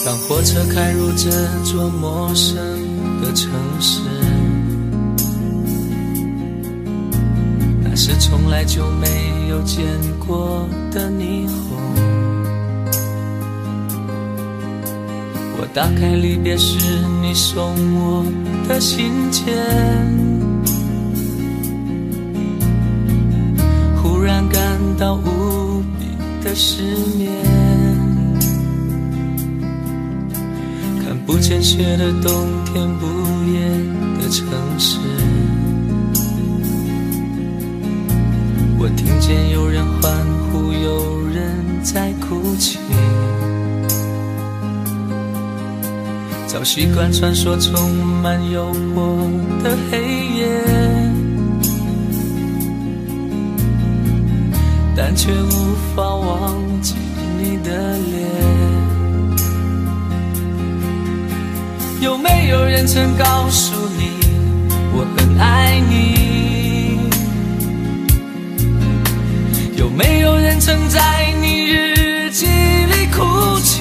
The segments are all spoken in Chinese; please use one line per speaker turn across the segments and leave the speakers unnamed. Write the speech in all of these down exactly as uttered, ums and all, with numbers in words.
当火车开入这座陌生的城市，那是从来就没有见过的霓虹。我打开离别时你送我的信笺，忽然感到无比的失眠，看不见雪的冬天，不夜的城市，我听见有人欢呼，有人在哭泣，早习惯传说充满诱惑的黑夜，但却无法忘记你的脸。有没有人曾告诉你我很爱你？有没有人曾在你日记里哭泣？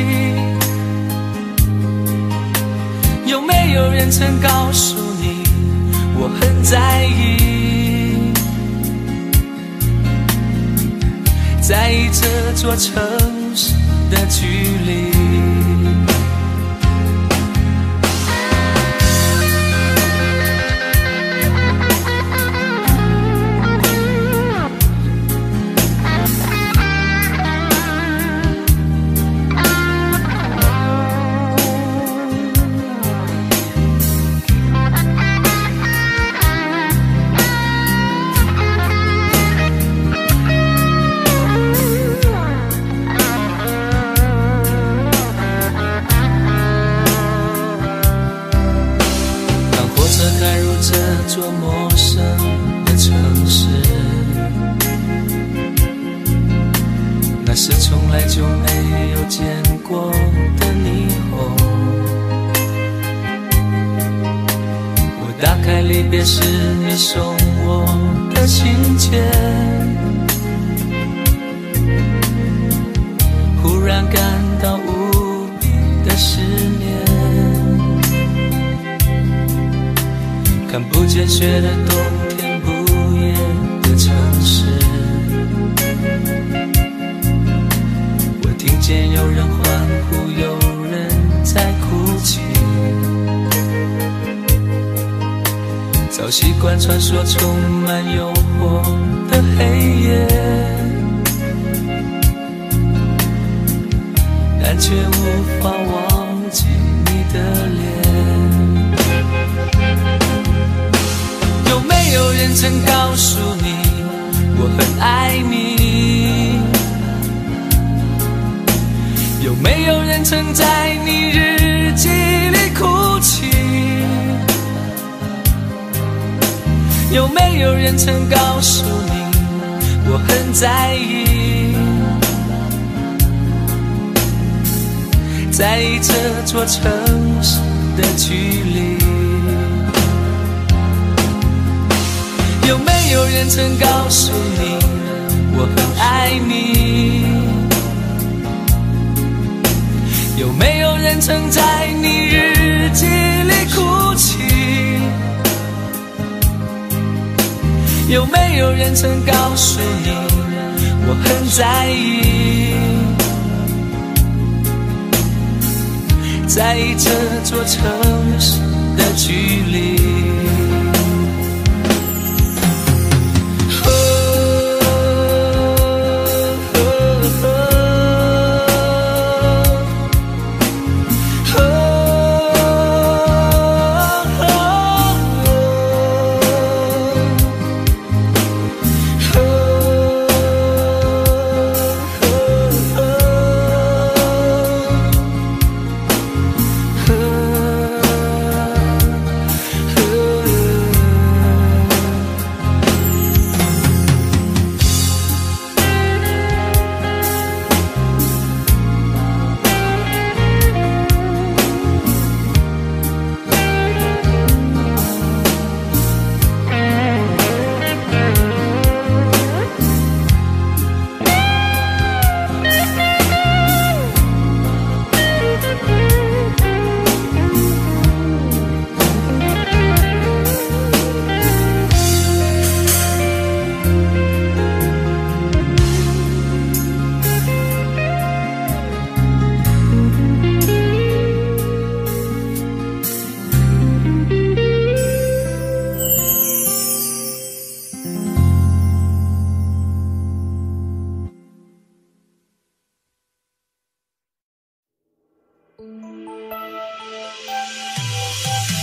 有没有人曾告诉你我很在意？在意这座城市的距离。开入这座陌生的城市，那是从来就没有见过的霓虹。我打开离别时你送我的信笺，忽然感到无比的失眠，看不见雪的冬天，不夜的城市，我听见有人欢呼，有人在哭泣，早习惯传说充满诱惑的黑夜，但却无法忘记你的脸。有没有人曾告诉你我很爱你？有没有人曾在你日记里哭泣？有没有人曾告诉你我很在意？在意这座城市的距离。有没有人曾告诉你我很爱你？有没有人曾在你日记里哭泣？有没有人曾告诉你我很在意？在意这座城市的距离。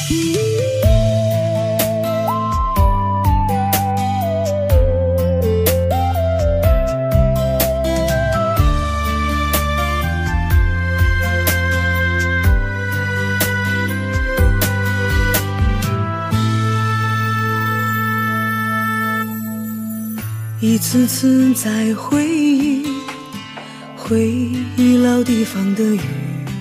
一次次在回忆，回忆老地方的雨，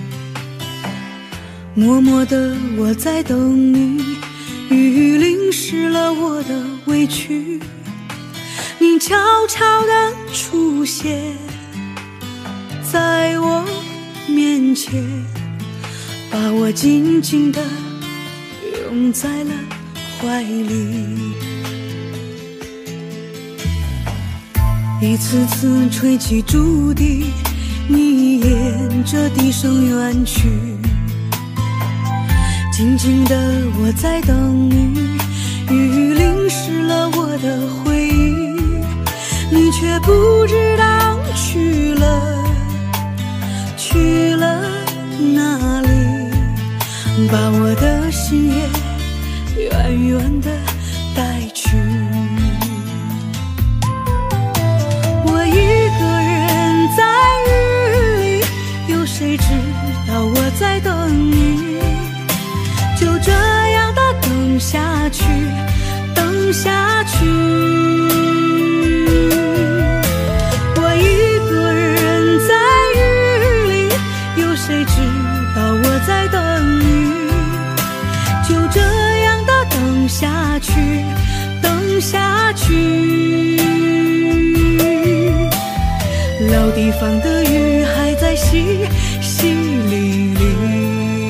默默的我在等你，雨淋湿了我的委屈，你悄悄地出现在我面前，把我紧紧地拥在了怀里。一次次吹起竹笛，你沿着笛声远去，静静的我在等你，雨淋湿了我的回忆，你却不知道去了去了哪里，把我的心也远远的带去。谁知道我在等你，就这样的等下去，等下去。我一个人在雨里，有谁知道我在等你，就这样的等下去，等下去。老地方的雨还在淅淅沥沥，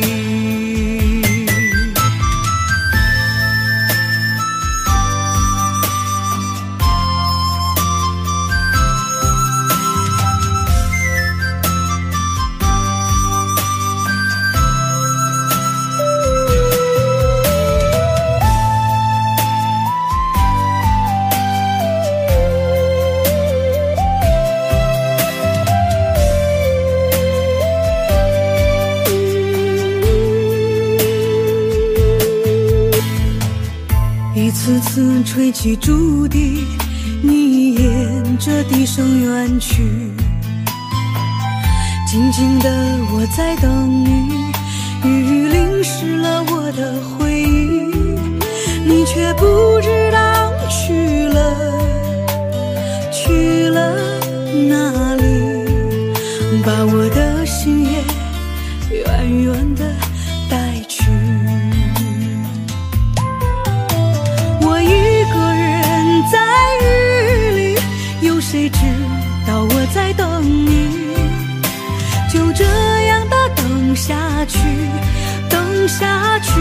一次次吹起竹笛，你沿着笛声远去，静静的我在等你，雨淋湿了我的回忆，你却不知道去了去了哪里，把我的心也远远的带去。谁知道我在等你，就这样的等下去，等下去。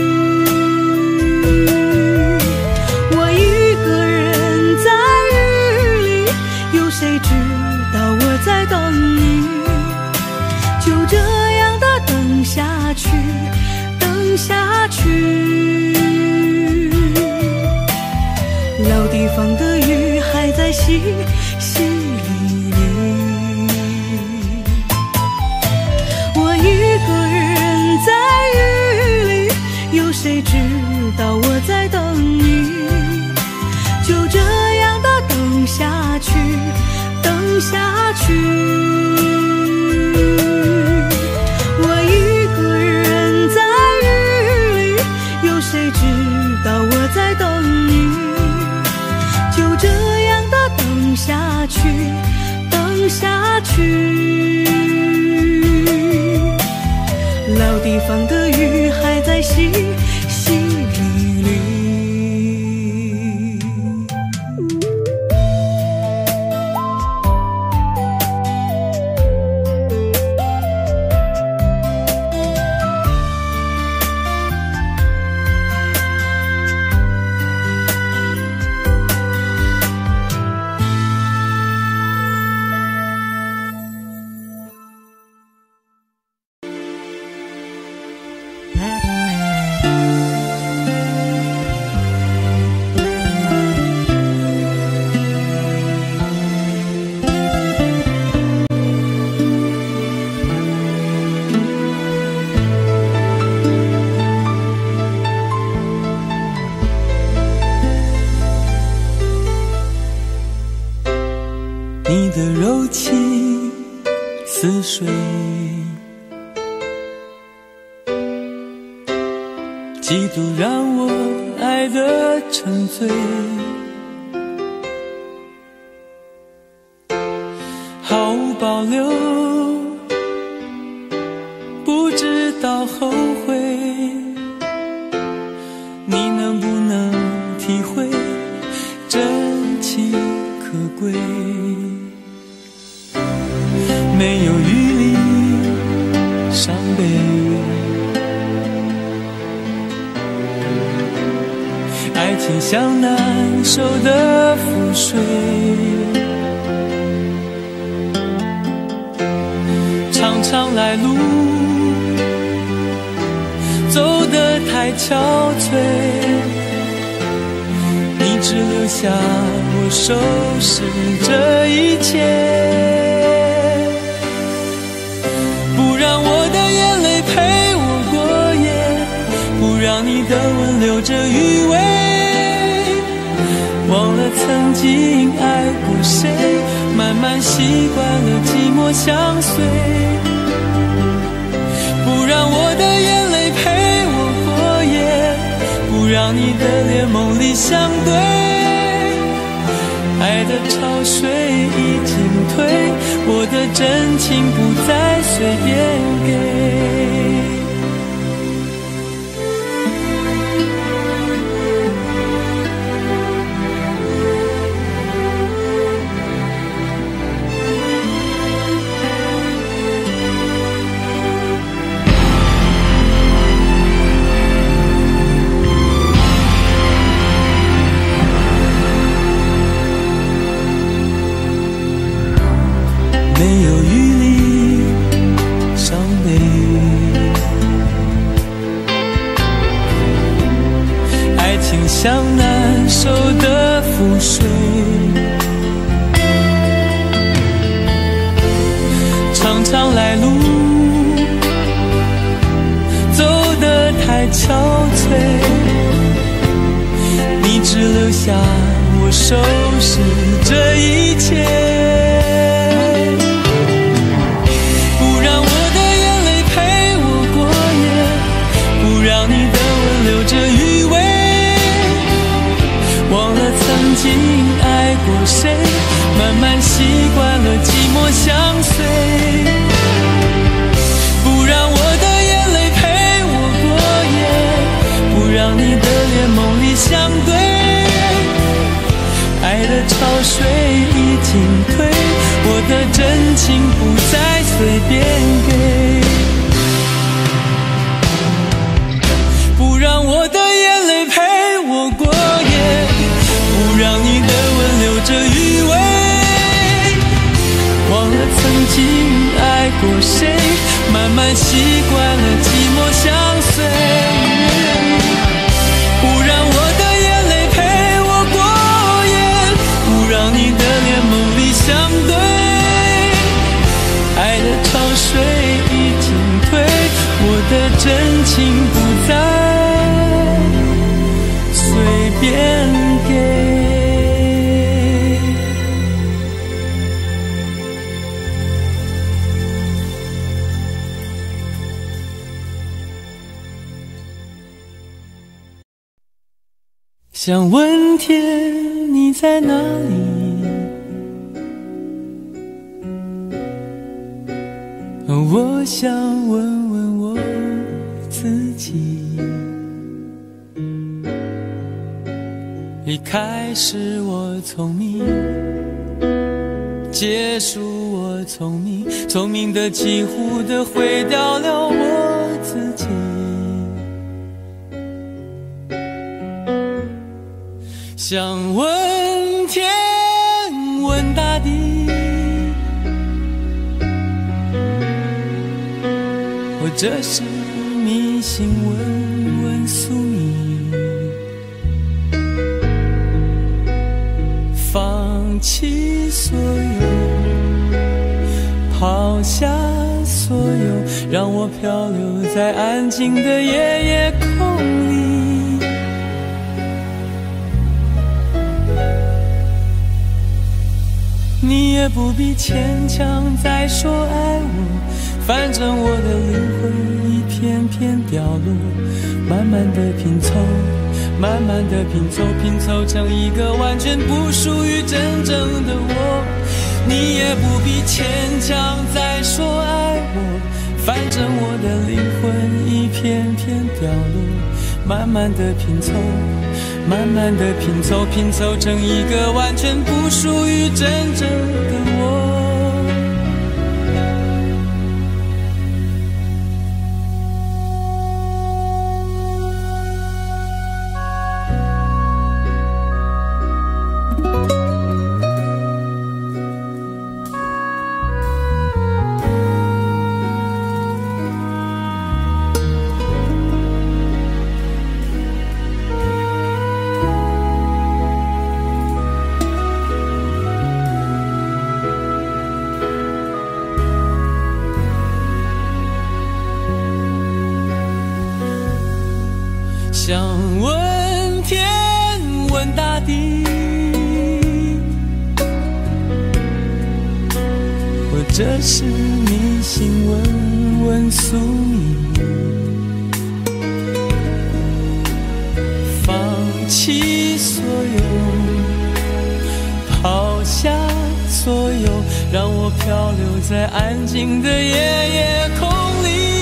我一个人在雨里，有谁知道我在等你，就这样的等下去，等下去。老地方的雨还在淅淅沥沥，我一个人在雨里，有谁知道我在等你，就这样的等下去，等下去。我一个人在雨里，有谁知道我在等你，就这样的等下去，等下去。老地方的雨还在淅淅沥沥。
嫉妒让我爱得沉醉，毫无保留，不知道后悔。你能不能体会真情可贵？没有余力伤悲，爱情像难收的覆水，常常来路走得太憔悴，你只留下我收拾这一切，不让我的眼泪陪我过夜，不让你的吻留着余味，忘了曾经爱过谁，慢慢习惯了寂寞相随，不让我的眼泪陪我过夜，不让你的脸梦里相对，爱的潮水已经退，我的真情不再随便给。没有余力伤悲，爱情像难收的覆水，常常来路走得太憔悴，你只留下我收拾这一切，留着余味，忘了曾经爱过谁，慢慢习惯了寂寞相随，不让我的眼泪陪我过夜，不让你的脸梦里相对，爱的潮水已经退，我的真情不再随便给，不让我的眼泪陪我过夜，不让你的吻留着余味，忘了曾经爱过谁，慢慢习惯了寂寞相随，不让我的眼泪陪我过夜，不让你的脸梦里相对，爱的潮水已经退，我的真情不再随便给。想问天你在哪里，我想问问我自己，一开始我聪明，结束我聪明，聪明的几乎的毁掉了我自己，想问天问大地，或者是迷信问问宿命，放弃所有，抛下所有，让我漂流在安静的夜夜空里，你也不必牵强再说爱我，反正我的灵魂一片片凋落，慢慢慢地拼凑，慢慢地拼凑，拼凑成一个完全不属于真正的我。你也不必牵强再说爱我，反正我的灵魂一片片掉落。慢慢地拼凑，慢慢地拼凑，拼凑成一个完全不属于真正的我。想问天问大地，或者是迷信问问宿命，放弃所有，抛下所有，让我漂流在安静的夜夜空里。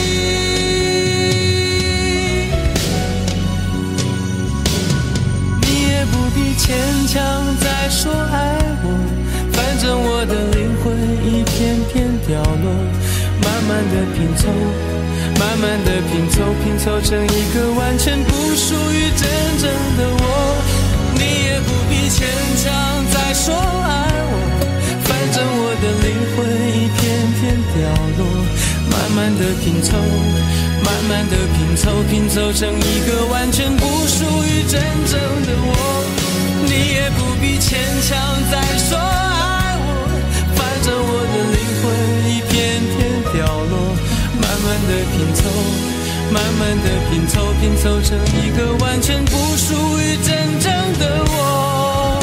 牵强再说爱我，反正我的灵魂一片片掉落。慢慢地拼凑，慢慢地拼凑，拼凑成一个完全不属于真正的我。你也不必牵强再说爱我，反正我的灵魂一片片掉落。慢慢地拼凑，慢慢地拼凑，拼凑成一个完全不属于真正的我。你也不必牵强再说爱我，反正我的灵魂一片片掉落。慢慢地拼凑，慢慢地拼凑，拼凑成一个完全不属于真正的我。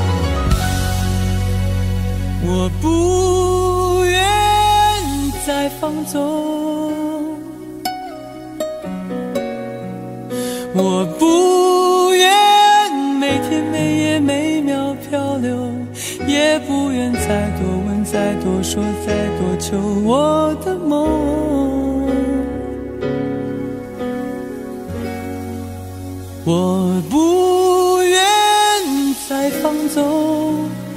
我不愿再放纵，我不愿每天每夜每秒漂流，也不愿再多问再多说再多求我的梦。我不愿再放纵，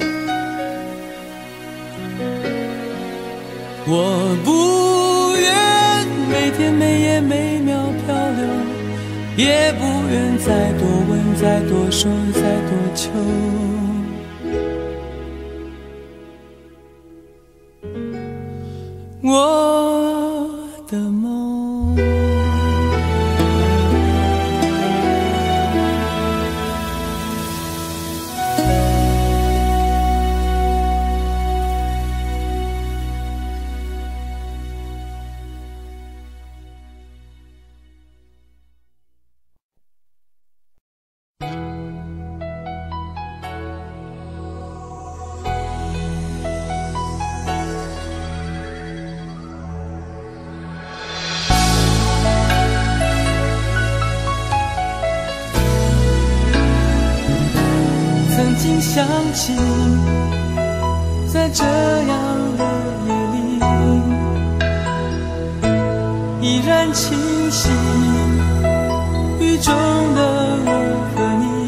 我不愿每天每夜每秒漂流，也不愿再多问再多说再多求我的梦。曾经想起，在这样的夜里，依然清晰雨中的我和你，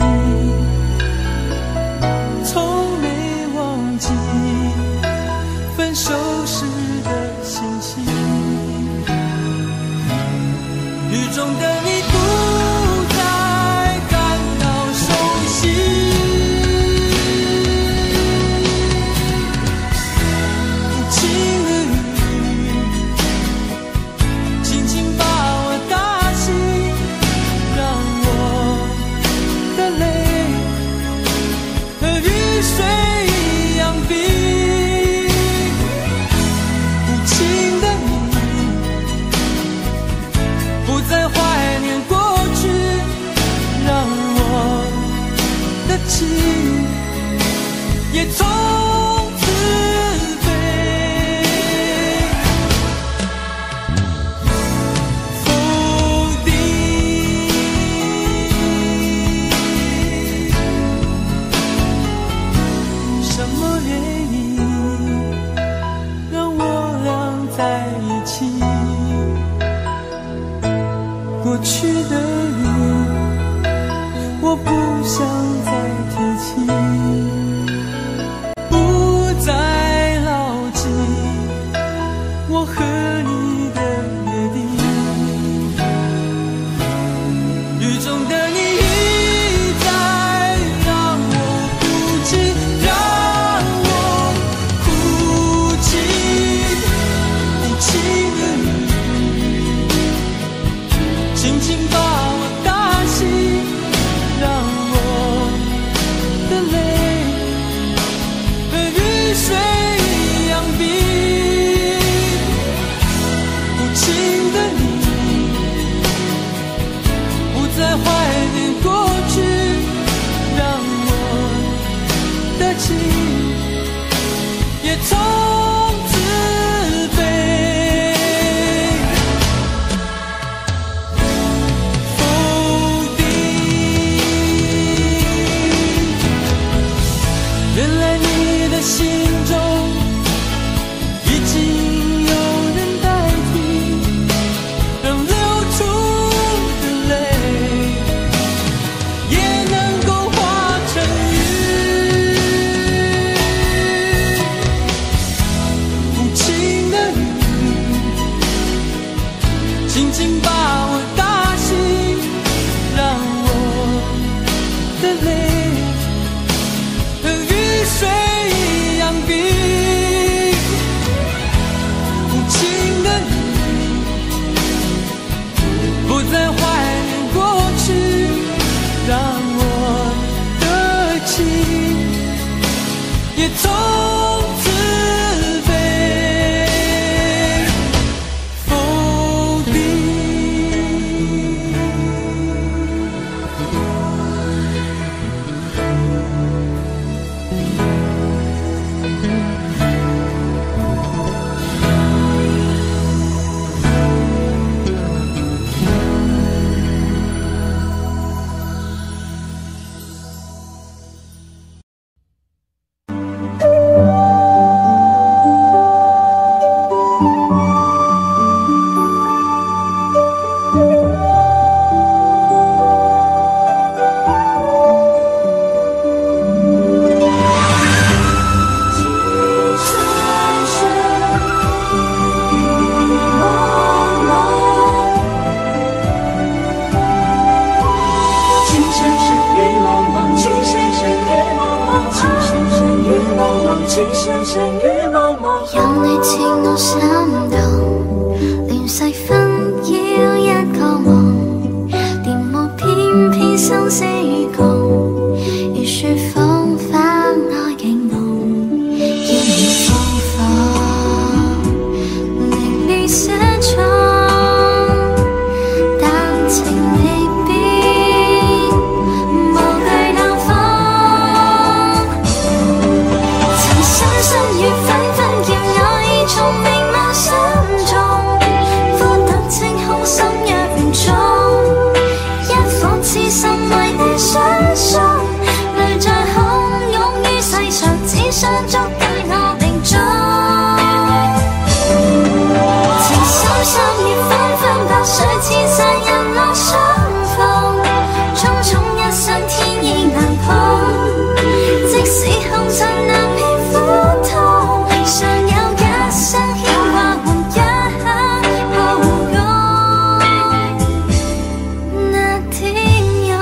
从没忘记分手时的心情。雨中的你不再感到熟悉，也从此飞，否定去的你，我不想再提起，不再牢记我和你的约定。雨中的你一再让我哭泣，让我哭泣，无情的你轻轻把我打醒，让我的泪和雨水一样冰。无情的你不再怀念过去，让我的情也从此飞。否定，原来你的心中已经有人代替，让流出的泪也能够化成雨。无情的你轻轻把我打醒，让我的泪和雨水一样冰。无情的你不再怀念过去，让我的情也从此飞。否定。
有你似我心動，亂世紛擾一個夢，電幕偏偏生死與共，如雪風花愛景夢，要你放放，令你寫錯，但情未變，無懼冷風，曾深深與紛紛叫我已從明眸心中，孤獨清空心若唔中，一顆痴心為你相送，淚在洶湧於世上，只想捉緊我命中。情深深與紛紛白水千世人浪相逢，匆匆一生天意難碰，即使紅塵難免苦痛，尚有一生牽掛換一刻抱擁那天陽。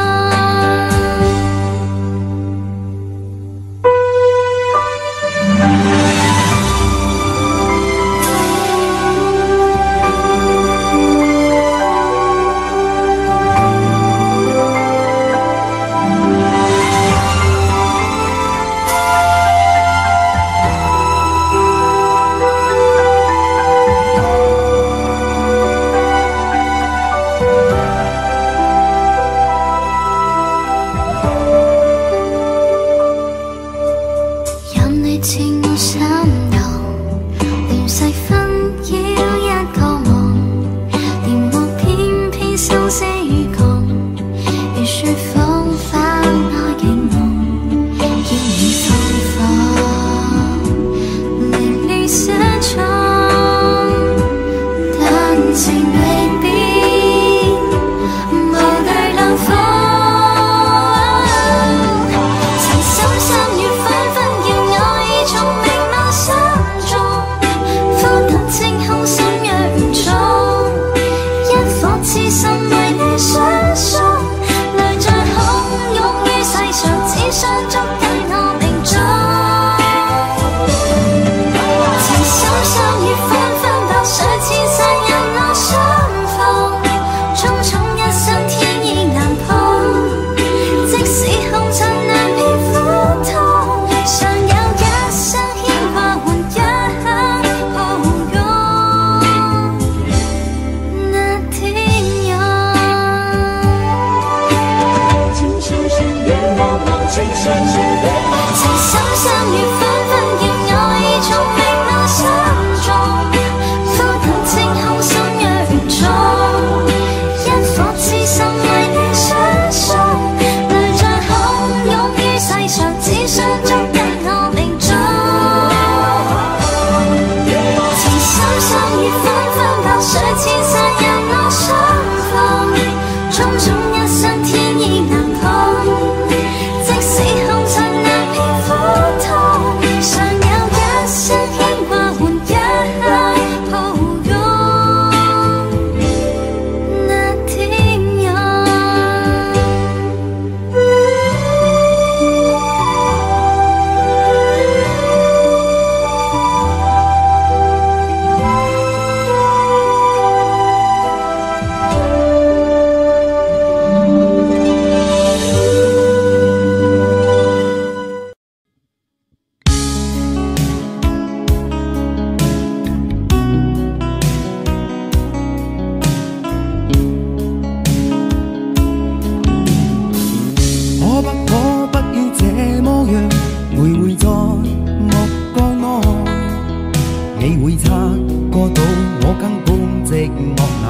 有你似我心動，亂世紛擾一個夢，電幕偏偏生死與共，如雪風花愛景夢，要你放放，令你寫錯，但情未變，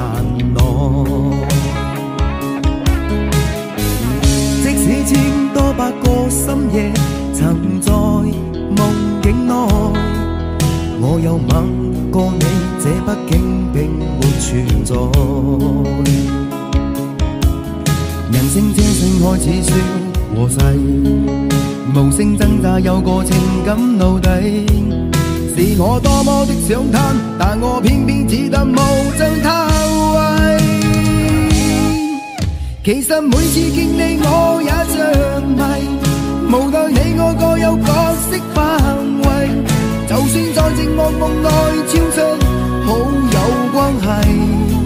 难耐。即使千多百个深夜，曾在梦境内，我有吻过你，这毕竟并没存在。人生这声开始说和谐，无声挣扎，有个情感奴隶。是我多么的想贪，但我偏偏只得无尽偷窥。其实每次见你我也着迷，无奈你我各有角色範圍，就算在寂寞夢內超出好友關係。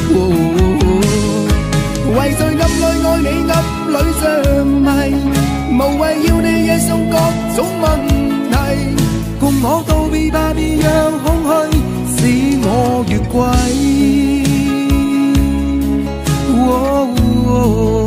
為在暗裏愛你，暗裏着迷，無謂要你惹上各種問題，共我道別吧，別讓空虛使我越軌。哦哦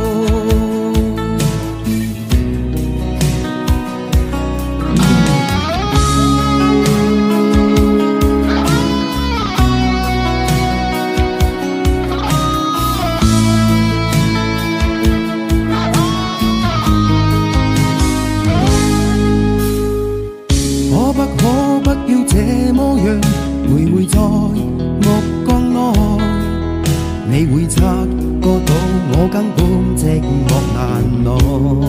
這麼樣徘徊在目光內，你會察覺到我根本寂寞難耐。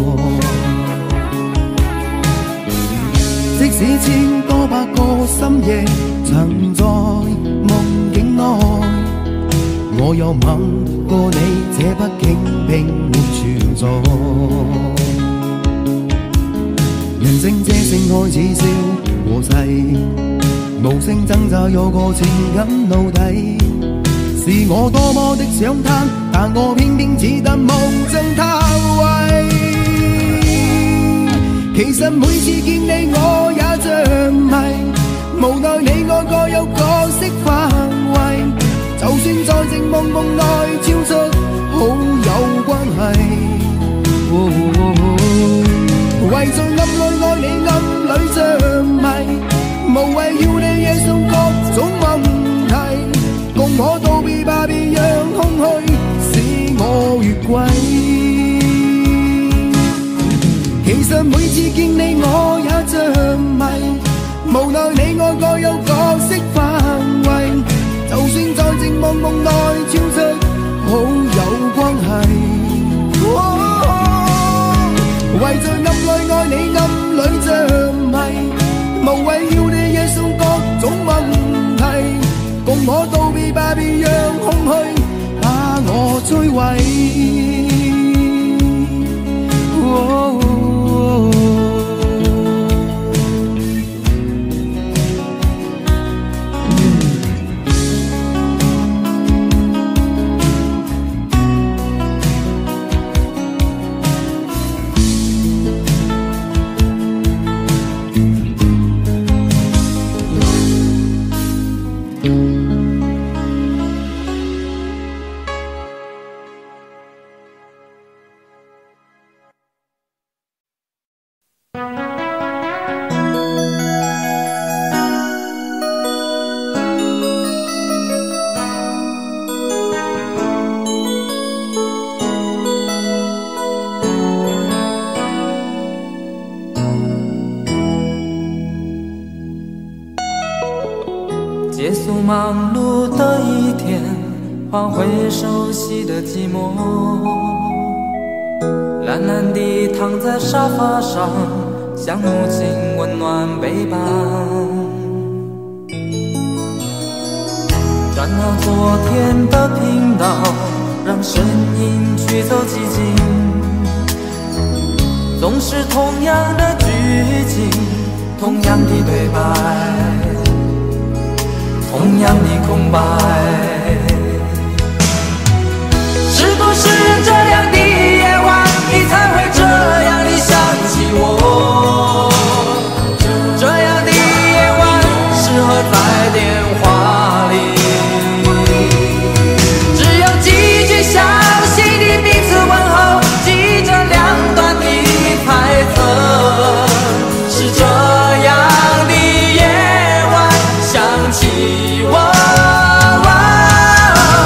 即使千多百個深夜曾在夢境內，我有吻過你，這畢竟並沒存在。人聲這聲開始笑和諧，無聲掙扎，有個情感奴隸。是我多麼的想貪，但我偏偏只得無盡偷窥。其實每次見你我也着迷，無奈你我各有角色範圍，就算在寂寞夢內超出好友關係。哦哦哦，為在暗裏愛你，暗裏着迷，無謂要你惹上各種問題，共我道別吧，別讓空虛使我越軌。其實每次見你我也着迷，無奈你我各有角色範圍，就算在寂寞夢內超出好友關係。為在暗裏愛你，暗裏着迷，無謂要你惹上各種問題，共我道別吧，別讓空虛把我摧毀。哦哦
结束忙碌的一天，换回熟悉的寂寞，懒懒地躺在沙发上，像母亲温暖背膀。转到昨天的频道，让声音驱走寂静，总是同样的剧情，同样的对白，同样的空白。是不是这样的夜晚，你才会这样的想起我？这样的夜晚适合在电话里，只有几句详细的彼此问候，记着两端的猜测。是这样的夜晚想起我，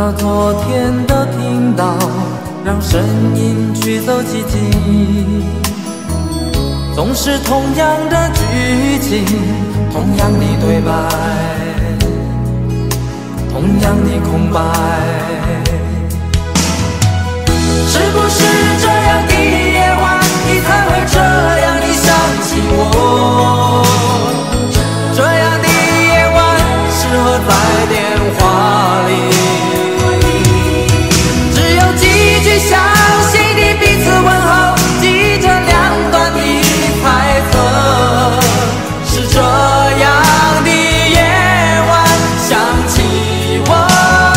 到昨天都听到，让声音驱走寂静。总是同样的剧情，同样的对白，同样的空白。是不是这样的夜晚，你才会这样的想起我？这样的夜晚适合在电话里，只有几句相信的彼此问候，记着两端的猜测。是这样的夜晚想起我。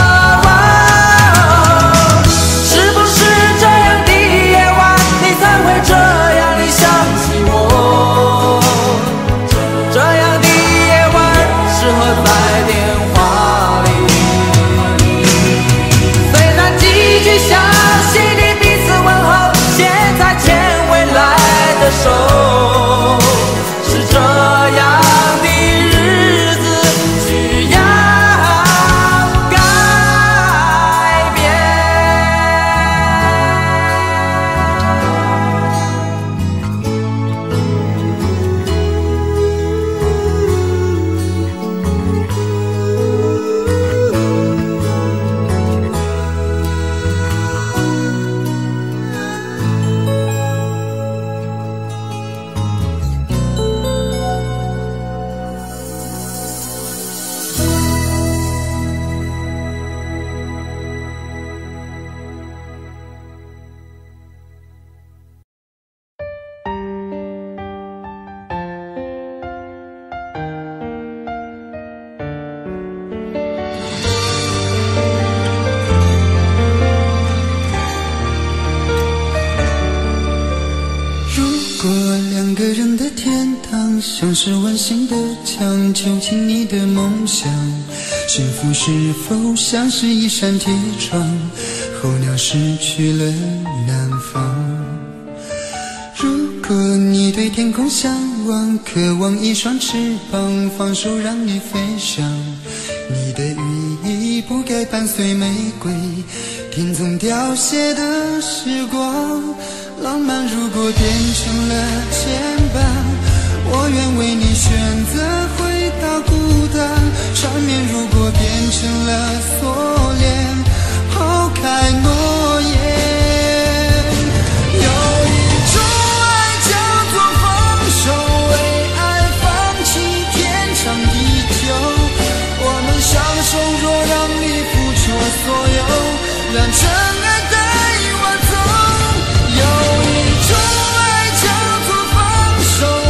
像是温馨的墙，囚禁你的梦想。幸福是否像是一扇铁窗，候鸟失去了南方。如果你对天空向往，渴望一双翅膀，放手让你飞翔。你的羽翼不该伴随玫瑰，听从凋谢的时光。浪漫如果变成了牵绊，我愿为你选择回到孤单。缠绵如果变成了锁链，抛开诺言。有一种爱叫做放手，为爱放弃天长地久。我们相守，若让你付出所有，让真爱带我走。有一种爱叫做放手，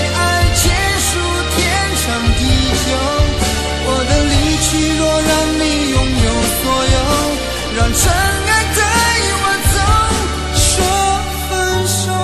若让你拥有所有，让真爱带我走，说分手。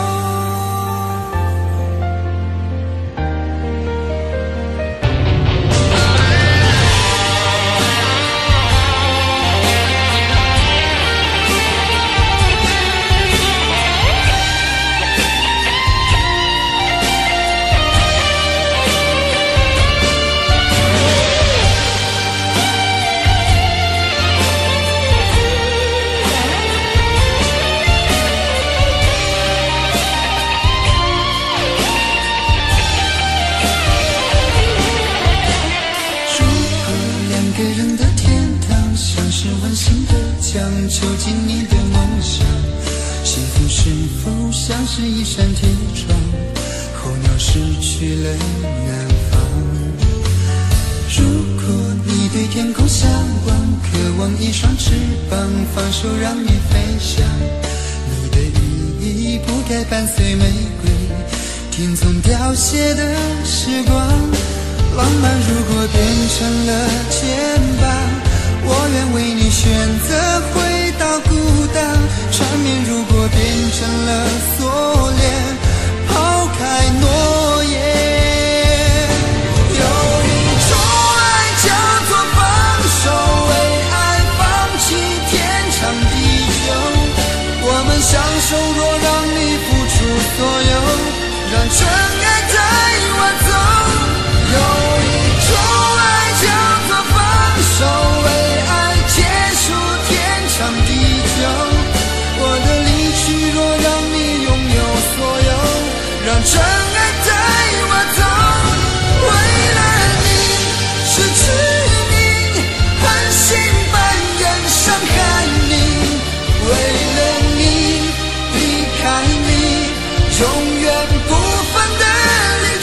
囚禁你的梦想，幸福是否像是一扇铁窗，候鸟失去了南方。如果你对天空向往，渴望一双翅膀，放手让你飞翔。你的羽翼不该伴随玫瑰，听从凋谢的时光。浪漫如果变成了牵绊，我愿为你选择回到孤单。缠绵如果变成了锁链，抛开诺言。有一种爱叫做放手，为爱放弃天长地久。我们相守，若让你付出所有，让真爱带我走。有一种爱叫做放手，为爱结束真爱带我走。为了你失去你，狠心扮演伤害你，为了你离开你，永远不分的离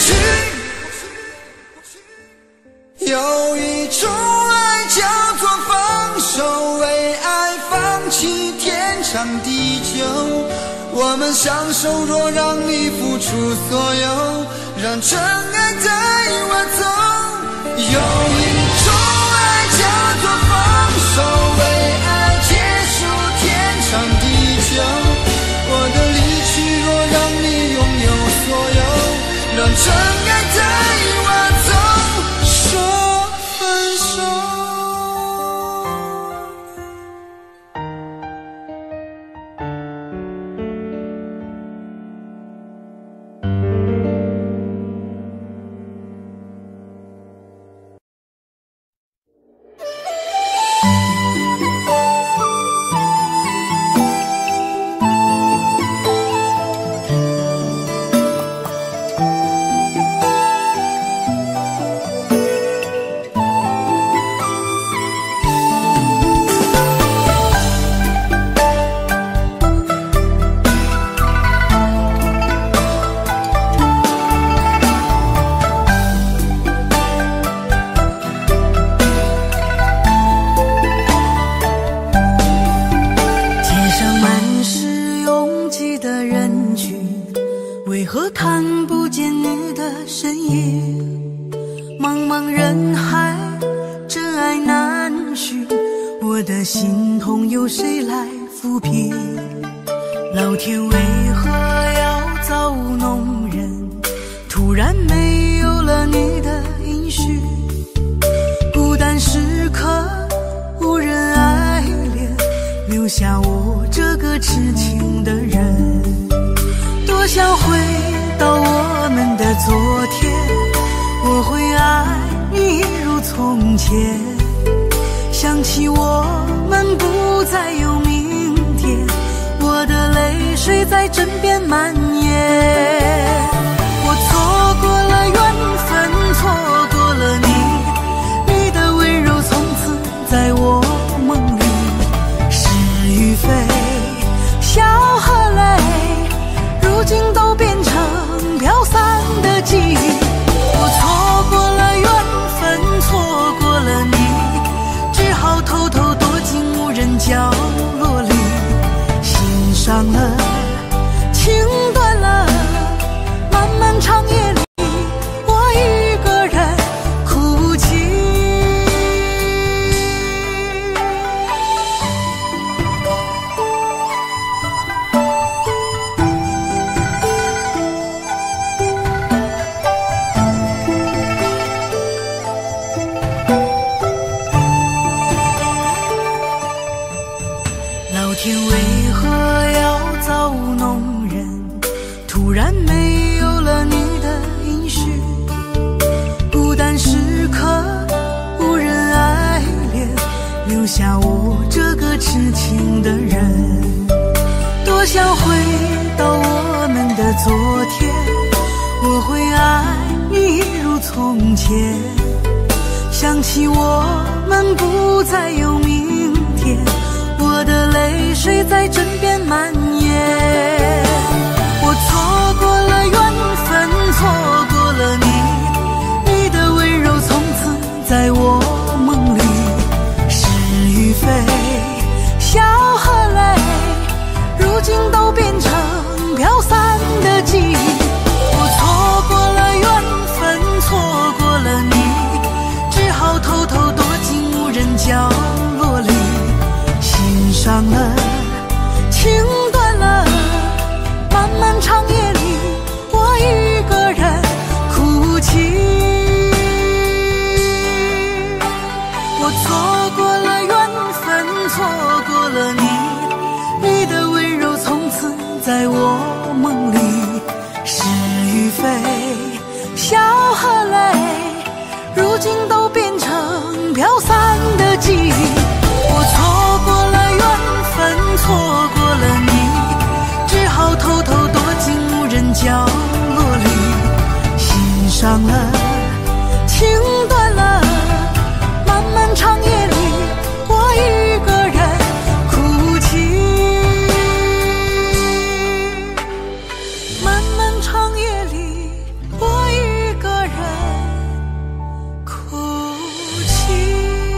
去。有一种爱叫做放手，为爱放弃天长地久。我们相守，若让你付出所有，让真爱带我走。有一种爱叫做放手，为爱结束天长地久。我的离去，若让你拥有所有，让真爱带我走。说分手。
为何看不见你的身影？茫茫人海，真爱难寻，我的心痛由谁来抚平？老天为何要造物弄人？突然没有了你的音讯，孤单时刻无人爱恋，留下我这个痴情的人。多想回到我们的昨天，我会爱你一如从前。想起我们不再有明天，我的泪水在枕边蔓延。我错过了缘分，错过了你，你的温柔从此在我梦里。是与非，笑和泪，如今都变成飘散的记忆。我错过了缘分，错过了你，只好偷偷躲进无人角落里。心伤了，情断了，漫漫长夜里，我一个人哭泣。老天为何要造物弄人？突然没有了你的音讯，孤单时刻无人爱恋，留下我这个痴情的人。多想回到我们的昨天，我会爱你一如从前。想起我们不再有明天，我的泪水在枕边蔓延。我错过了缘分，错过了你，你的温柔从此在我梦里。是与非，笑和泪，如今都变成飘散的记忆。我错过了缘分，错过了你，只好偷偷躲进无人角落里。心伤了，情断了，漫漫长夜里，我一个人哭泣。我错过了缘分，错过了你，你的温柔从此在我梦里。是与非，笑和泪，如今都变成飘散的记忆。我错过了缘分，错过了你，只好偷偷躲进无人角落里。 伤了，情断了，漫漫长夜里，我一个人哭泣。漫漫长夜里，我一个人哭泣。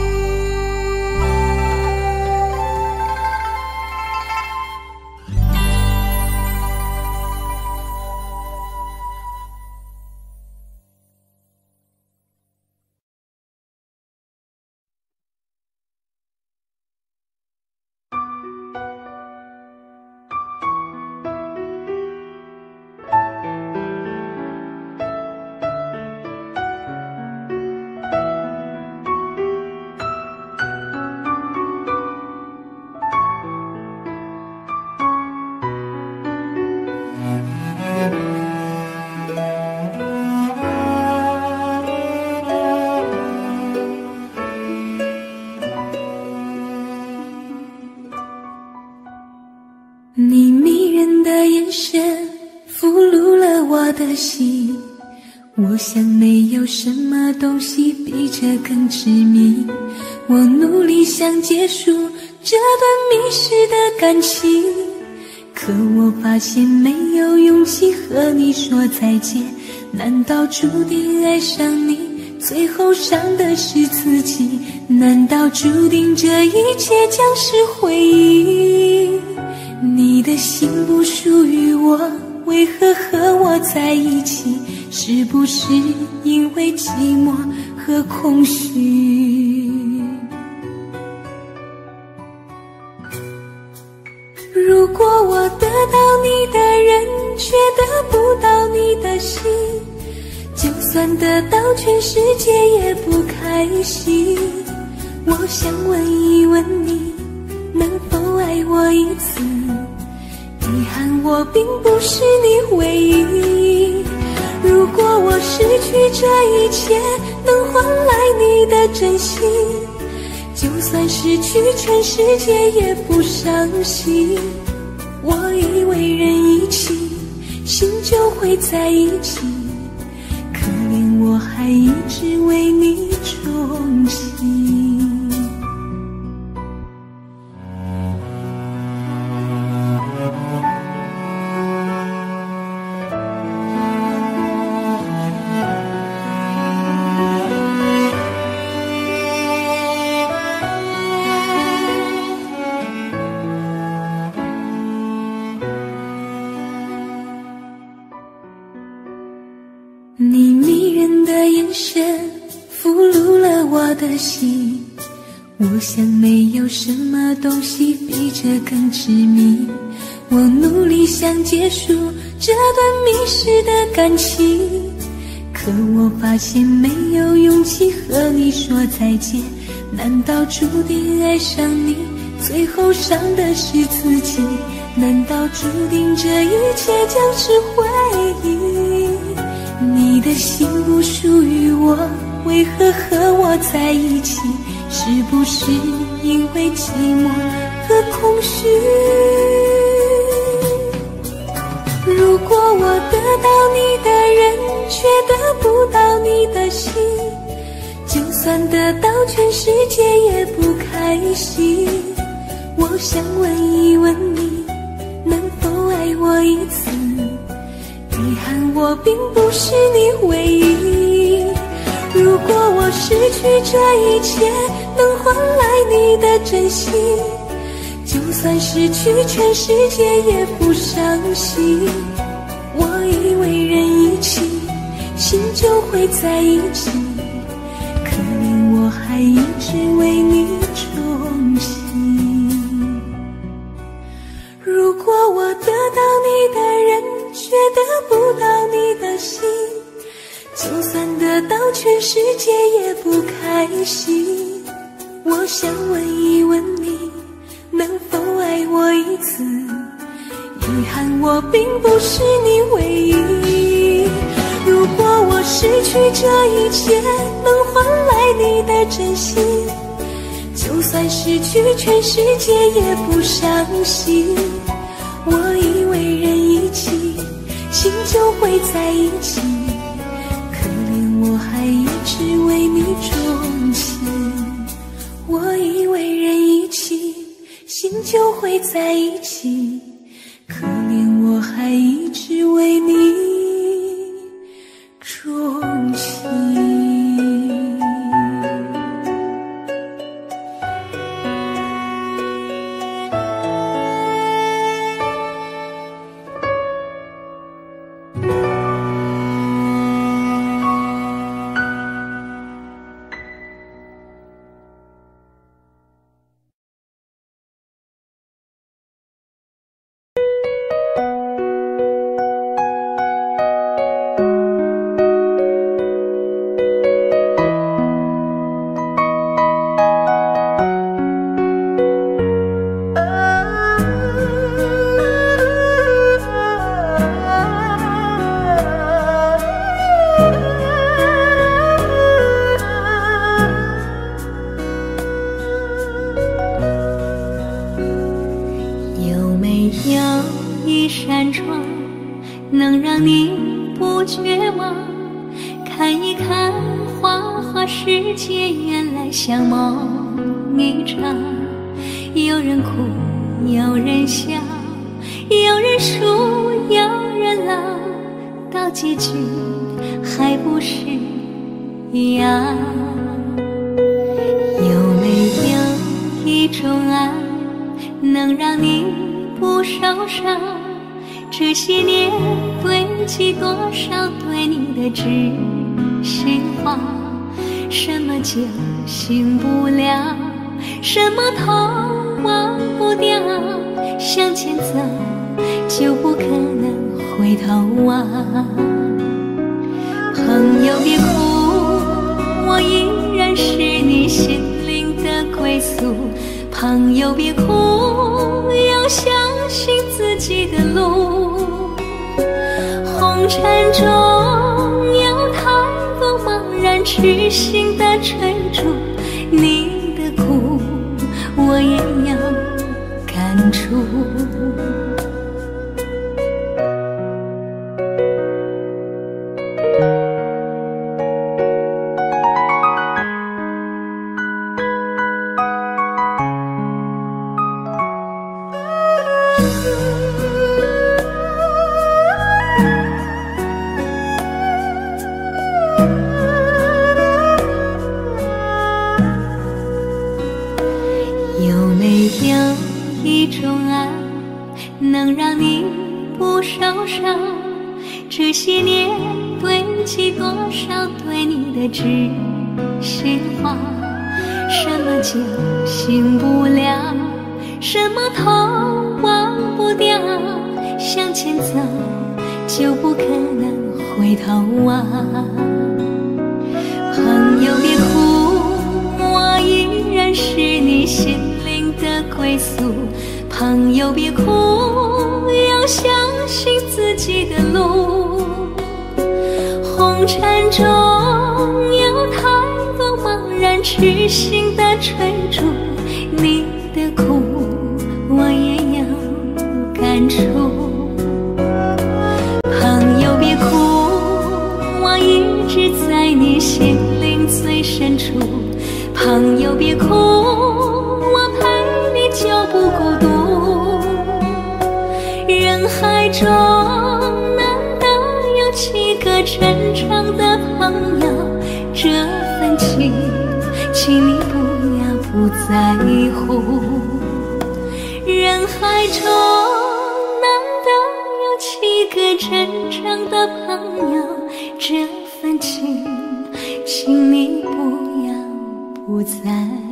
你迷人的眼神俘虏了我的心，我想没有什么东西比这更致命。我努力想结束这段迷失的感情，可我发现没有勇气和你说再见。难道注定爱上你，最后伤的是自己？难道注定这一切将是回忆？你的心不属于我，为何和我在一起？是不是因为寂寞和空虚？如果我得到你的人，却得不到你的心，就算得到全世界也不开心。我想问一问你，能否爱我一次？遗憾我并不是你唯一。如果我失去这一切，能换来你的真心，就算失去全世界也不伤心。我以为人一起，心就会在一起，可怜我还一直为你憧憬。你迷人的眼神俘虏了我的心，我想没有什么东西比这更致命。我努力想结束这段迷失的感情，可我发现没有勇气和你说再见。难道注定爱上你，最后伤的是自己？难道注定这一切将是回忆？你的心不属于我，为何和我在一起？是不是因为寂寞和空虚？如果我得到你的人，却得不到你的心，就算得到全世界也不开心。我想问一问你，能否爱我一次？遗憾我并不是你唯一。如果我失去这一切，能换来你的真心，就算失去全世界也不伤心。我以为人一起，心就会在一起，可怜我还一直为你憧憬。如果我得到你的人，却得不到你的心，就算得到全世界也不开心。我想问一问你，能否爱我一次？遗憾我并不是你唯一。如果我失去这一切，能换来你的真心，就算失去全世界也不伤心。我以为人一起，心就会在一起，可
直为你钟情。我以为人一起，心就会在一起，可怜我还一直为你钟情。
像梦一场，有人哭，有人笑，有人输，有人老，到结局还不是一样。有没有一种爱，能让你不受伤？这些年堆积多少对你的知心话？什么酒醒不了，什么痛忘不掉，向前走就不可能回头望。朋友别哭，我依然是你心灵的归宿。朋友别哭，要相信自己的路。红尘中有太多茫然痴心的追逐，你的苦我也有感触。能让你不受伤，这些年堆积多少对你的知心话？什么酒醒不了，什么痛忘不掉，向前走就不可能回头望。朋友别哭，我依然是你心灵的归宿。朋友别哭，要相信自己的路。红尘中有太多茫然痴心的追逐，你的苦我也有感触。朋友别哭，我一直在你心灵最深处。朋友别哭，我陪你就不孤独。人海中难得有几个真诚的朋友，这份情请你不要不在乎。人海中难得有几个真诚的朋友，这份情请你不要不在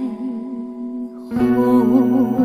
乎。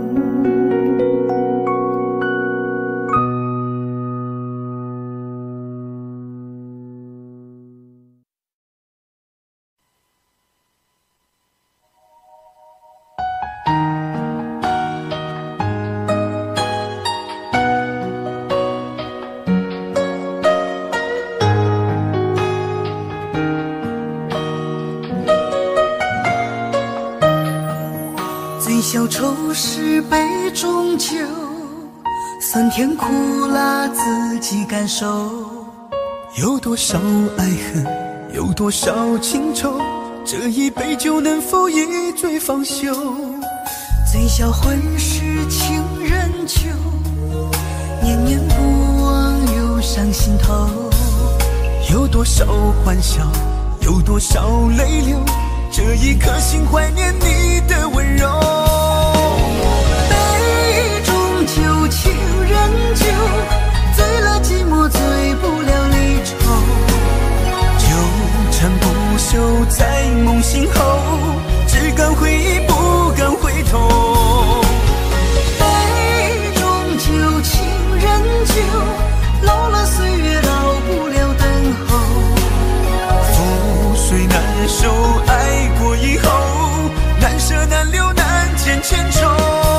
小愁是杯中酒，酸甜苦辣自己感受。
有多少爱恨
有多少情愁，这一杯酒能否一醉方休？
醉销魂是情人酒，念念不忘忧伤心头。
有多少欢笑，有多少泪流，这一颗心怀念你的温柔。
杯中酒，情人酒，醉了寂寞，醉不了离愁。
纠缠不休在梦醒后，只敢回忆不敢回头。
杯中酒，情人酒，老了岁月老不了等候。
覆水难收，爱过以后，难舍难留难见千愁。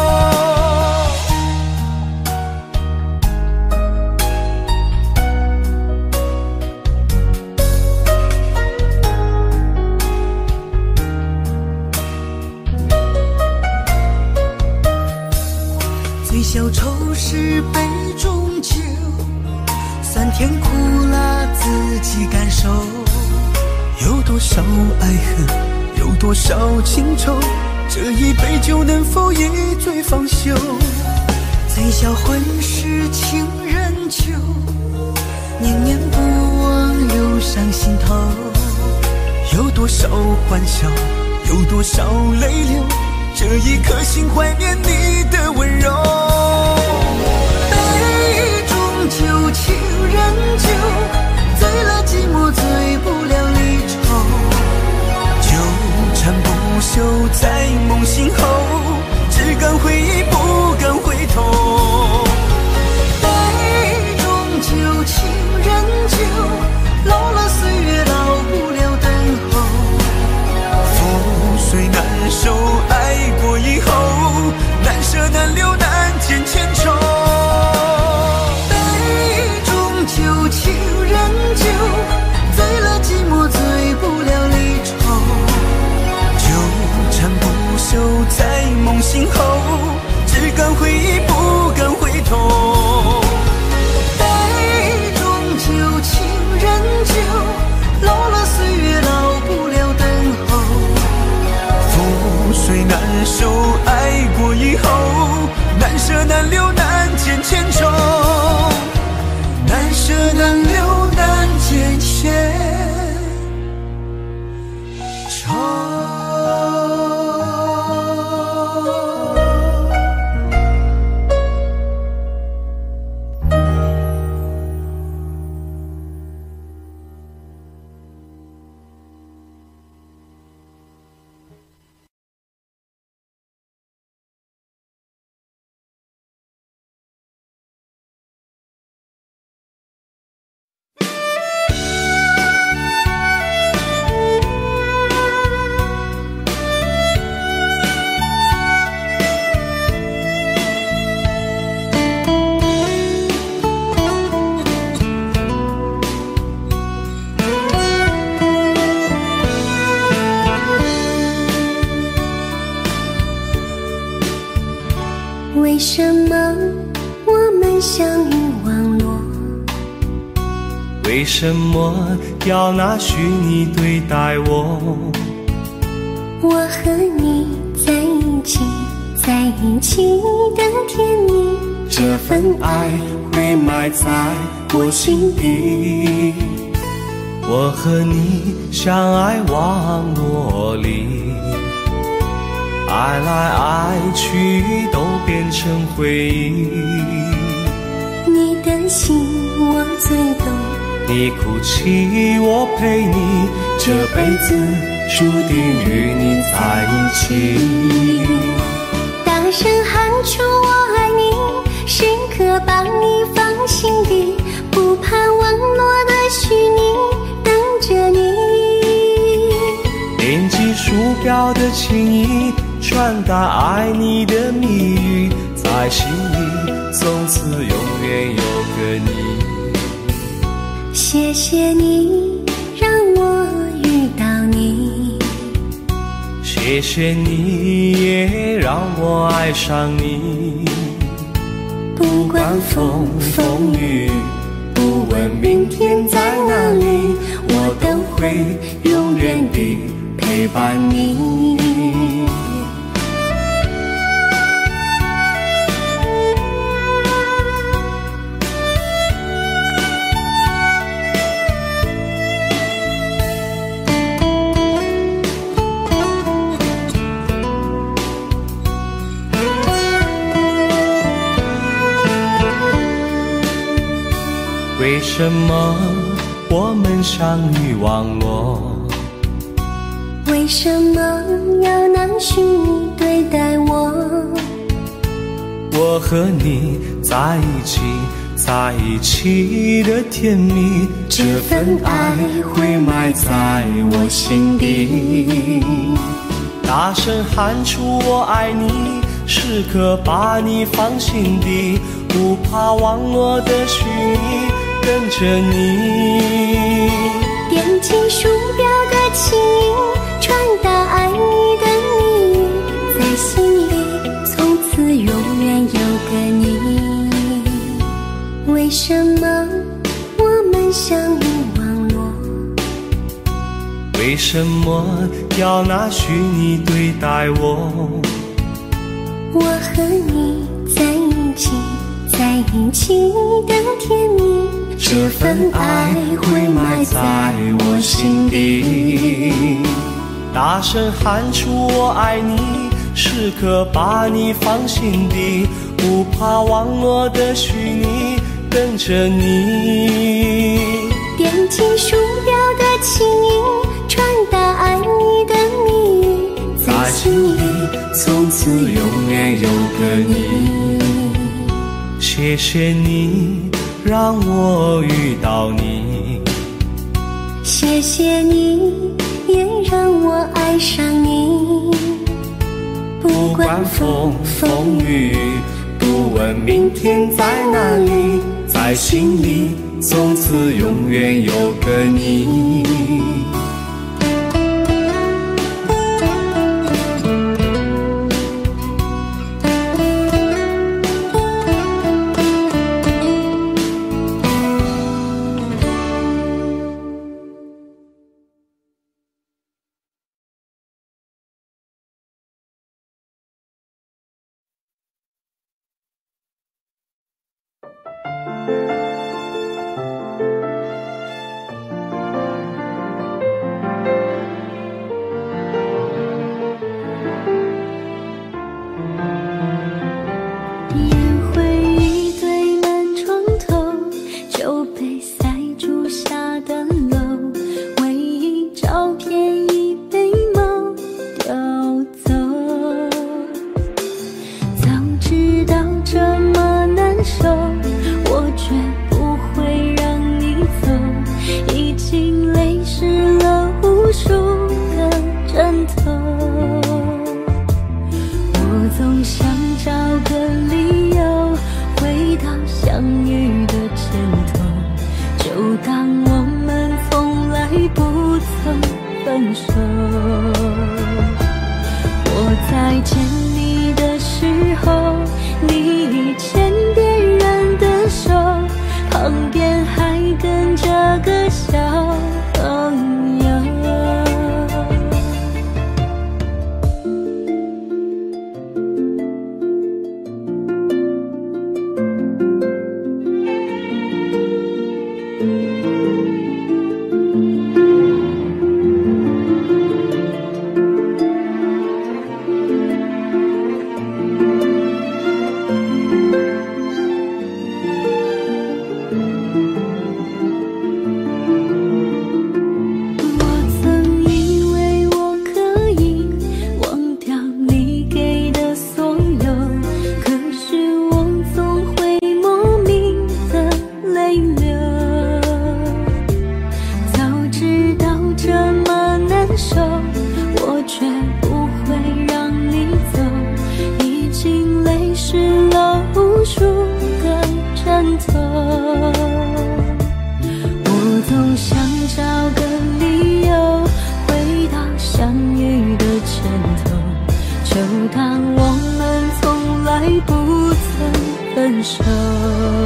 醉消愁是杯中酒，酸甜苦辣自己感受。
有多少爱恨，有多少情愁，这一杯酒能否一醉方休？
醉销魂是情人酒，念念不忘忧伤心头。
有多少欢笑，有多少泪流，这一颗心怀念你的温柔。
杯中酒，情人酒，醉了寂寞，醉不了离愁。
纠缠不休在梦醒后，只敢回忆不敢回头。
杯中酒，情人酒，老了岁月老不了等候。
覆水难收，爱过以后，难舍难留难见千愁。
杯中酒，情人酒，醉了寂寞，醉不了离愁。
纠缠不休在梦醒后，只敢回忆不敢回头。
杯中酒，情人酒，老了岁月老不了等候。
覆水难收，爱过以后，难舍难留难见千愁。难舍难留难见千愁。
为什么我们相遇网络？
为什么要拿虚拟对待我？
我和你在一起，在一起的甜蜜，
这份爱会埋在我心底。我和你相爱网络里，爱来爱去都变成回忆。
你的心我最懂，
你哭泣我陪你，这辈子注定与你在一起。
大声喊出我爱你，时刻把你放心底，不怕网络的虚拟，等着你。
点击鼠标的情意，传达爱你的蜜语，在心里从此永远有个你。
谢谢你让我遇到你，
谢谢你也让我爱上你。不管风风雨，不问明天在哪里，我都会里永远地陪伴你。为什么我们相遇网络？
为什么要拿虚拟对待我？
我和你在一起，在一起的甜蜜，这份爱会埋在我心底。大声喊出我爱你，时刻把你放心底，不怕网络的虚拟，跟着你。
点击鼠标的轻音，传达爱你的秘密，在心里从此永远有个你。为什么我们相遇网络？
为什么要拿虚拟对待我？
我和你在一起，在一起的甜蜜，
这份爱会埋在我心底。大声喊出我爱你，时刻把你放心底，不怕网络的虚拟，跟着你。
点击鼠标的轻音，传达爱你的秘密，在心里
从此永远有个你。谢谢你让我遇到你，
谢谢你也让我爱上你。
不管风风雨，不问明天在哪里，在心里从此永远有个你。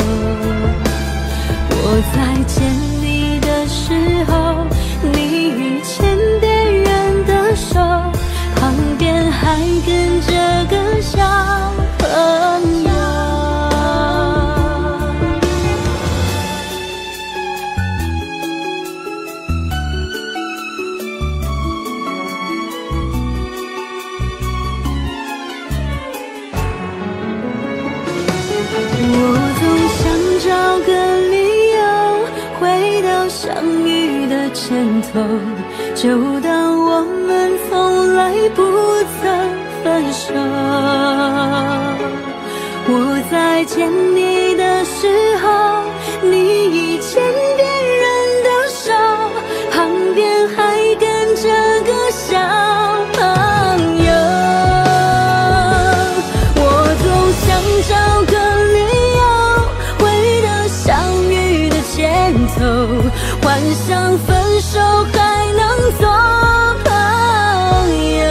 我在见你的时候，你
先头，就当我们从来不曾分手。我在牵你的时候，你已牵别人的手，旁边还跟着个小朋友。我总想找个理由，回到相遇的前头，幻想分手还能做朋友。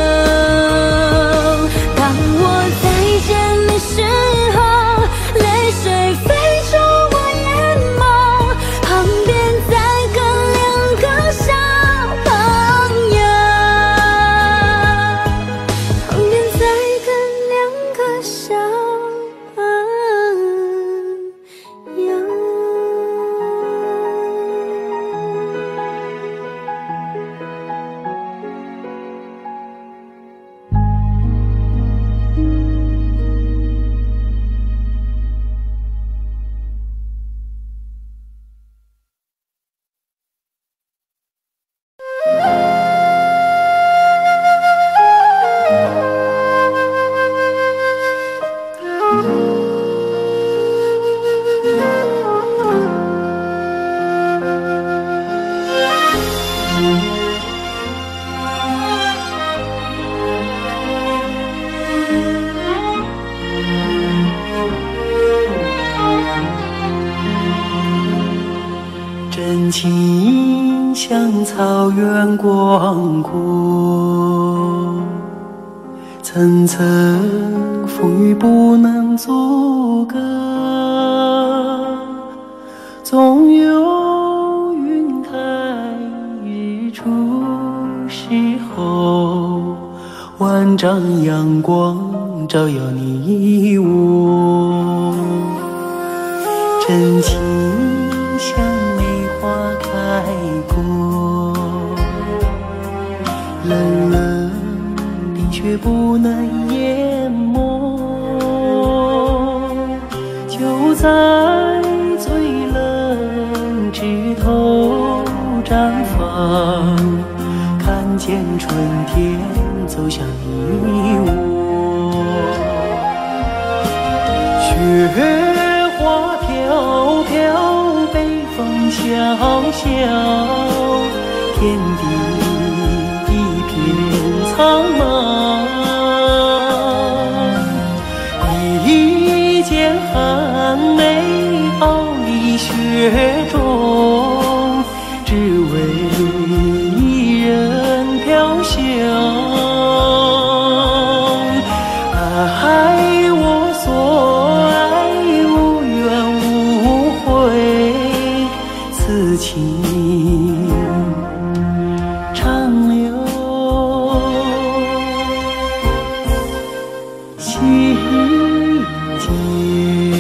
当我再见你时候，泪水飞出我眼眸，旁边再跟两个小朋友，旁边再跟两个小朋友。
真情像草原广阔，层层风雨不能阻隔，总有云开日出时候，万丈阳光照耀你我。真情像梅花开过，冷冷冰雪不能淹没，就在最冷枝头绽放，看见春天走向你我。雪花飘飘，北风萧萧，天地一片苍茫。一剪寒梅傲立雪中，只为一人飘香。爱我所爱，无怨无悔，此情长留心间。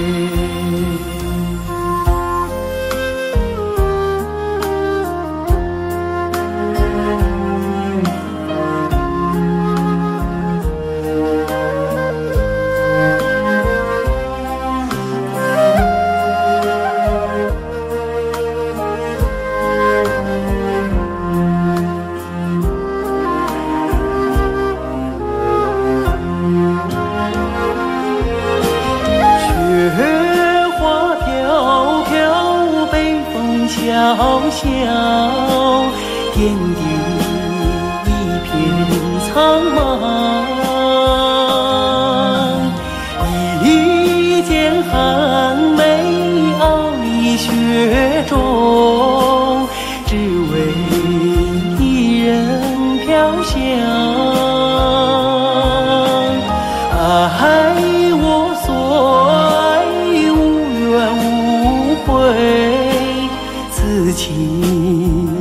萧萧，天地一片苍茫。一剪寒梅傲立雪中，只为一人飘香。爱我所爱，无怨无悔，此情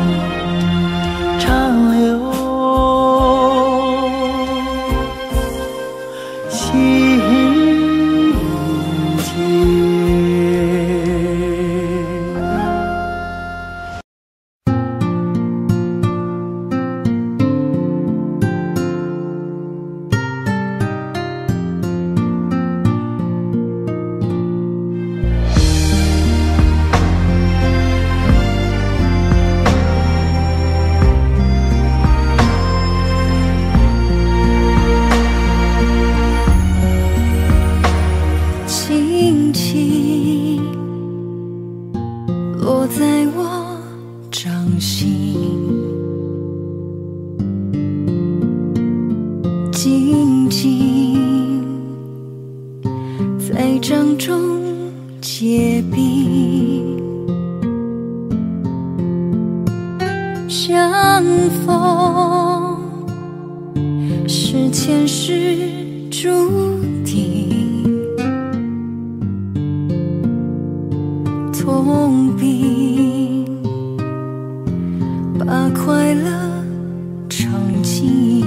长留心间。
落在我掌心，静静在掌中结冰，相逢是前世注定，痛并把快乐尝尽。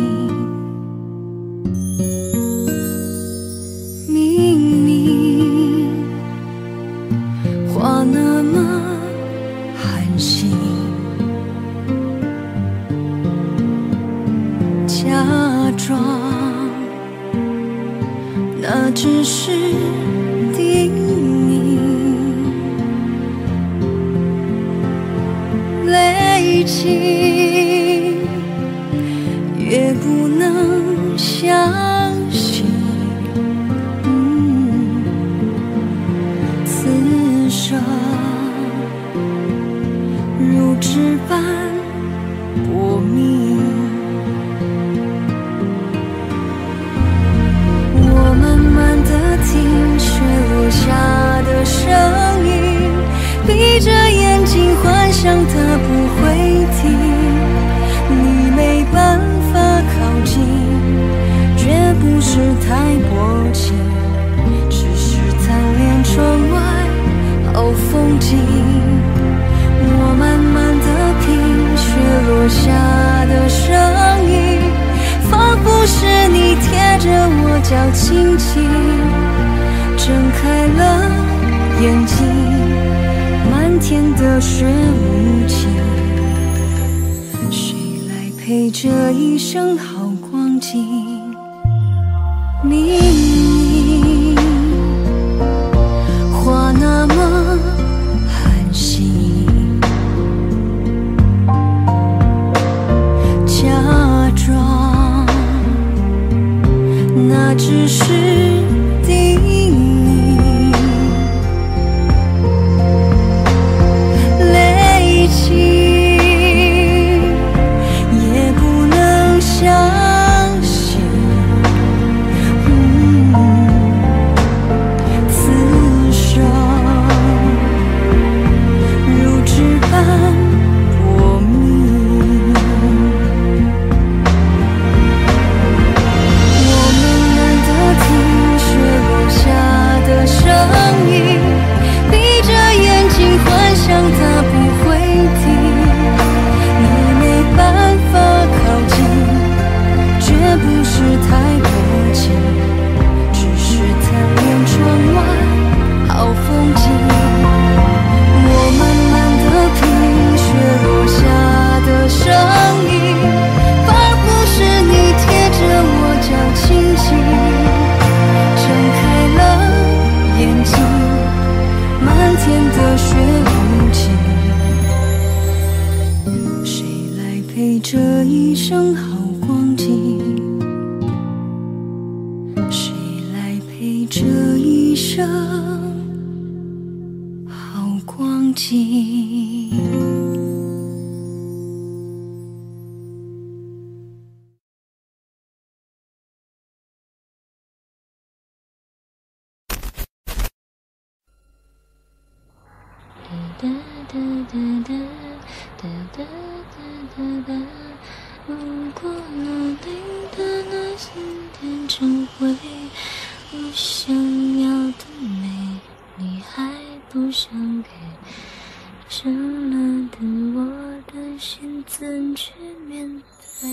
明明话那么寒心，假装那只是叮咛，累积越不能相信，嗯，此生如纸般薄命。我慢慢地听雪落下的声音，闭着眼睛幻想它不会停，你没办法靠近，绝不是太薄情，只是贪恋窗外好风景。我慢慢地品雪落下的声音，仿佛是你贴着我脚轻轻睁开了眼睛，漫天的雪无情，谁来陪这一生好光景？明明话那么寒心，假装那只是叮咛，累积也不能相信，嗯，此生如纸般薄命。我慢慢地听雪落下的声音，闭着眼睛幻想它不会停，你没办法靠近，绝不是太薄情，只是贪恋窗外好风景。我慢慢地品雪落下的声音，仿佛是你贴着我脚轻轻睁开了眼睛，漫天的雪无情，谁来陪这一生好光景？谁来陪这一生好光景？
哒哒哒哒哒哒哒哒，如果能领的那心变成灰，我想要的美，你还不想给，深了的我的心怎去面对？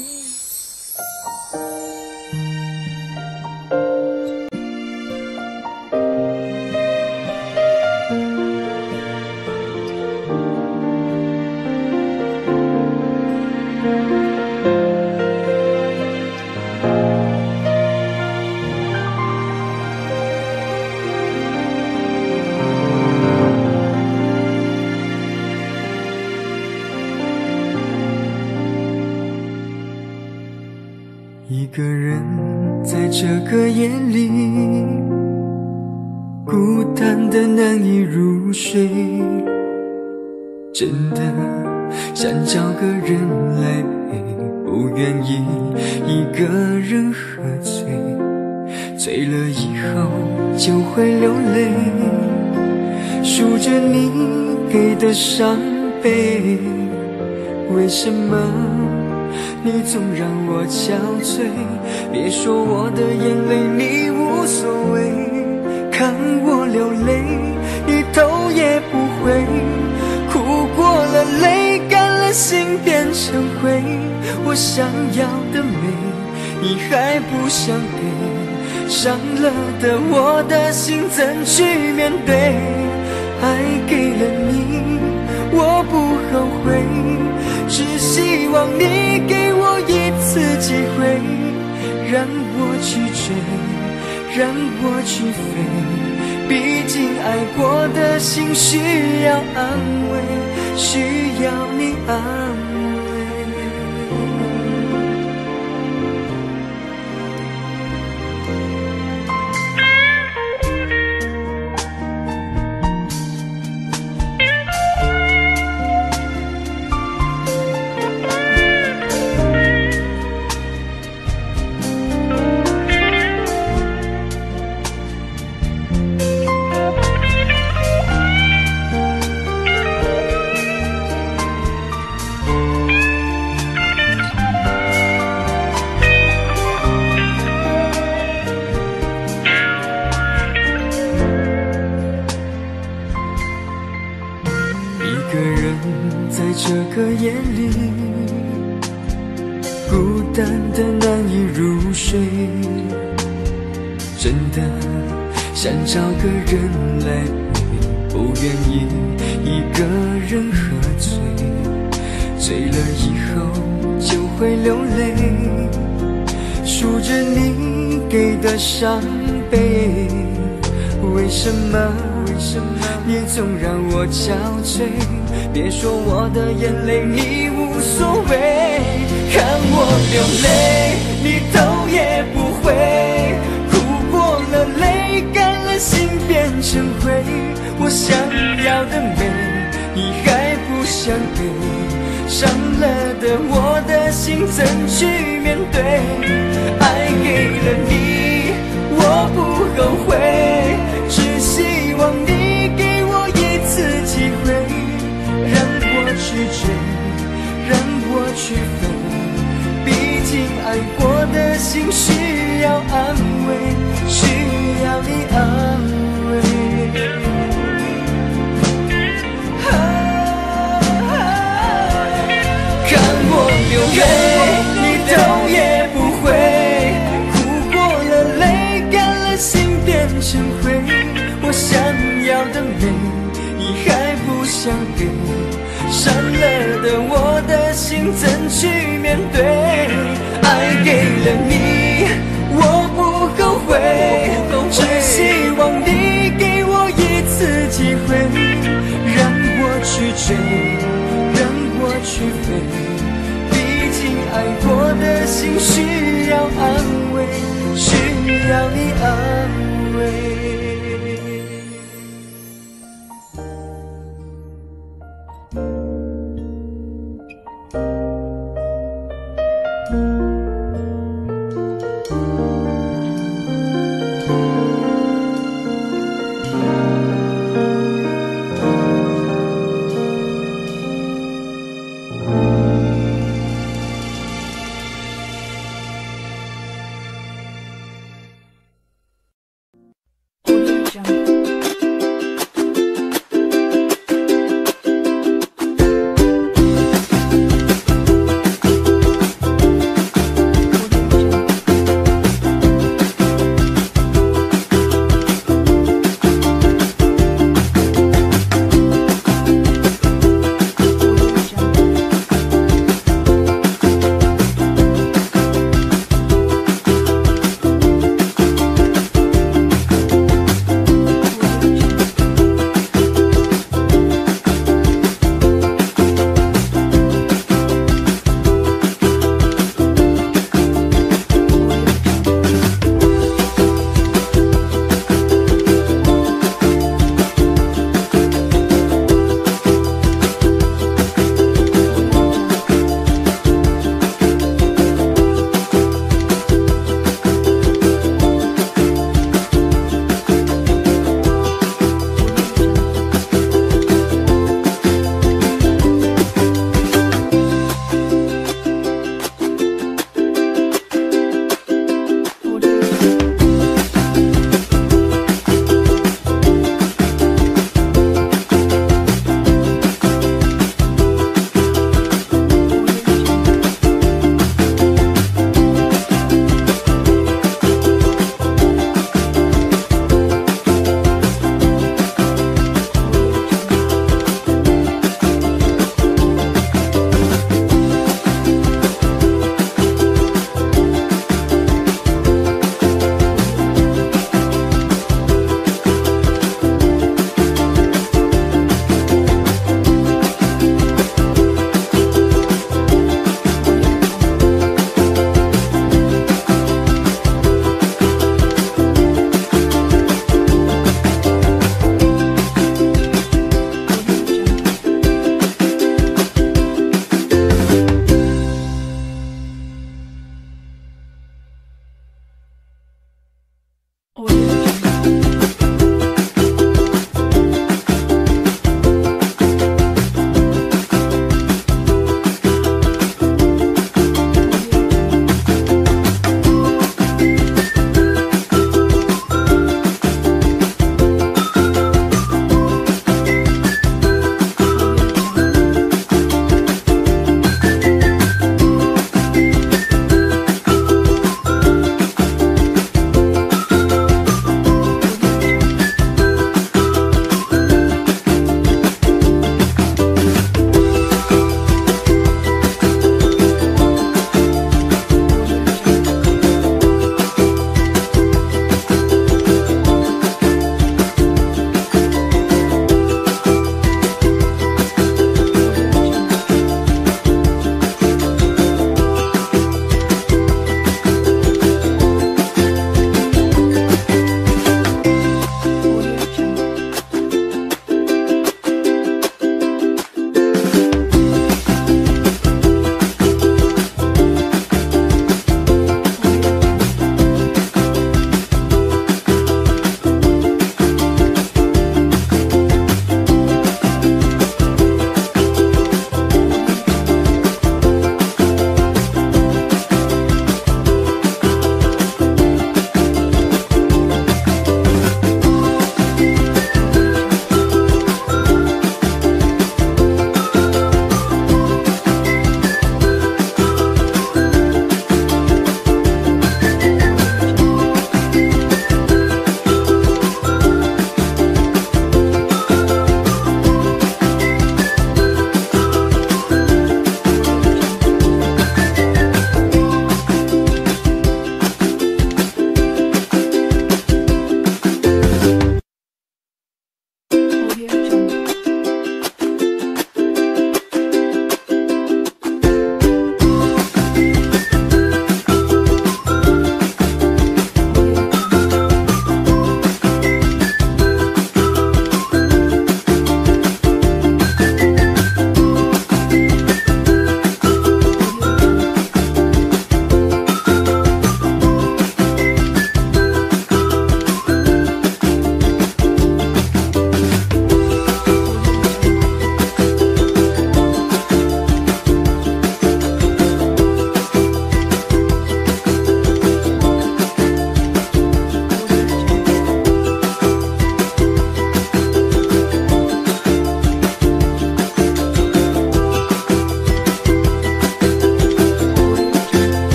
一个人在这个夜里，孤单的难以入睡， 真的想找个人来陪，不愿意一个人喝醉，醉了以后就会流泪，数着你给的伤悲。为什么你总让我憔悴？别说我的眼泪你无所谓，看我流泪你头也不回，哭过了泪干了心变成灰。我想要的美你还不想给，伤了的我的心怎去面对？爱给了你我不后悔，只希望你给我一次机会，让我去追，让我去飞。毕竟爱过的心需要安慰，需要你安慰。一个人在这个夜里，孤单的难以入睡，真的想找个人来陪，不愿意一个人喝醉，醉了以后就会流泪，数着你给的伤悲。为什么为什么你总让我憔悴？别说我的眼泪你无所谓，看我流泪你头也不回，哭过了泪干了心变成灰。我想要的美你还不想给，伤了的我的心怎去面对？爱给了你我不后悔，只希望你给我一次机会，让我去追，让我去飞。毕竟爱过的心需要安慰，需要你安慰。啊啊、看我流泪你头也不回，哭过了泪干了心变成灰。我想要的美你还不想给，伤了的我的心怎去面对？爱给了你我不后悔，只希望你给我一次机会，让我去追，让我去飞。毕竟爱过的心需要安慰，需要你安慰。